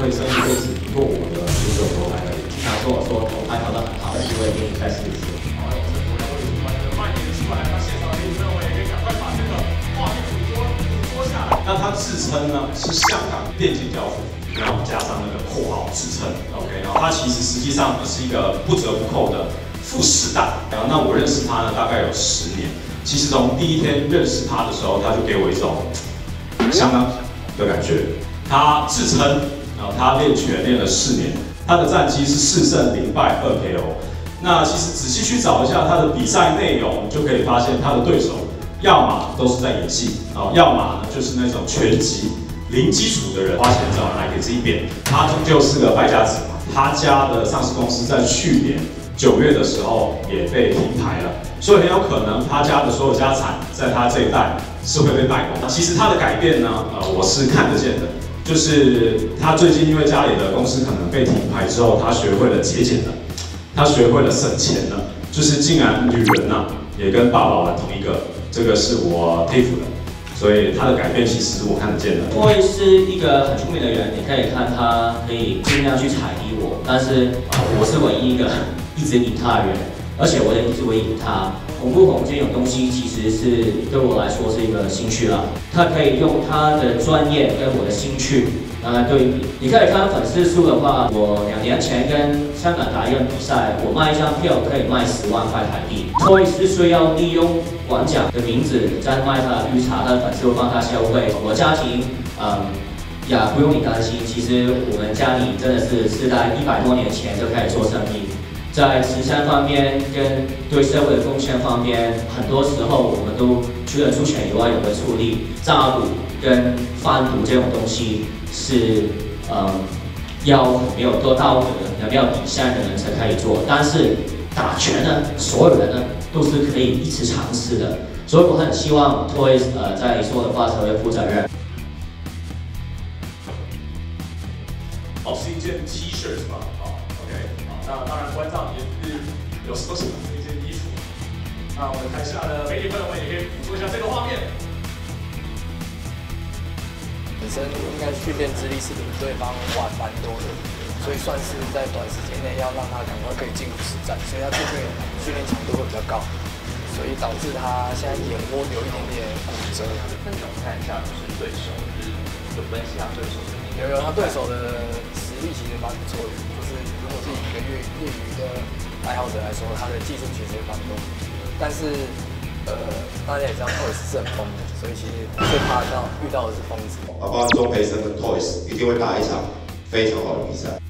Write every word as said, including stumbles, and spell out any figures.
卫生一辈子赢过我的就是有投拍而已。 想跟我说投拍投得很好，但是我也给你再试一次。 好，这果然我有慢的慢点出来，那现场的评审委也可以赶快把这个画面捕捉捕捉下来。 那它自称呢是香港电竞教父，然后加上那个括号自称 ，OK， 然后它其实实际上是一个不折不扣的富士代。然后那我认识他呢大概有十年，其实从第一天认识他的时候，他就给我一种相当的感觉。他自称，然后他练拳练了四年，他的战绩是四胜零败二 K O。那其实仔细去找一下他的比赛内容，就可以发现他的对手要么都是在演戏，哦，要么呢就是那种拳击零基础的人，花钱找人来给自己扁。他终究是个败家子嘛，他家的上市公司在去年九月的时候也被停牌了，所以很有可能他家的所有家产在他这一代是会被卖光。其实他的改变呢，呃，我是看得见的。就是他最近因为家里的公司可能被停牌之后，他学会了节俭了，他学会了省钱了，就是竟然女人呐、啊、也跟爸爸玩同一个，这个是我佩服的，所以他的改变其实是我看得见的。 我也是一个很聪明的人，你可以看他可以尽量去踩低我，但是啊、呃，我是唯一一个一直赢他的人，而且我也一直会赢他。红不红这种东西其实是对我来说是一个兴趣啦，他可以用他的专业跟我的兴趣呃对比。你可以看粉丝数的话，我两年前跟香港打一个比赛，我卖一张票可以卖十万块台币。Toys 是需要利用玩家的名字在卖他的绿茶，他的粉丝会帮他消费。我家庭嗯呀不用你担心，其实我们家里真的是是在一百多年前就开始做生意。在慈善方面跟对社会的贡献方面，很多时候我们都除了出钱以外，有的出力。诈赌跟贩毒这种东西是，嗯，要很没有多道德、很没有底线的人才可以做。但是打拳呢，所有人呢都是可以一直尝试的。所以我很希望 Toys 呃在说的话才会负责任。 哦，是一件 T 恤是吧？好 ，OK， 好，那当然馆长也是有收藏这一件衣服。那我们台下的媒体朋友们也可以捕捉一下这个画面。 本身应该训练资历是比对方晚蛮多的，所以算是在短时间内要让他赶快可以进入实战，所以他这个训练强度会比较高，所以导致他现在眼窝有一点点骨折。 那你们看一下就是对手，就是有分析他对手的。 有有他对手的实力其实蛮不错的，就是如果是一个业业余的爱好者来说，他的技术其实蛮多，但是呃大家也知道 Toys 是很疯的，所以其实最怕到遇到的是疯子。 包括钟培生跟 Toys 一定会打一场非常好的比赛。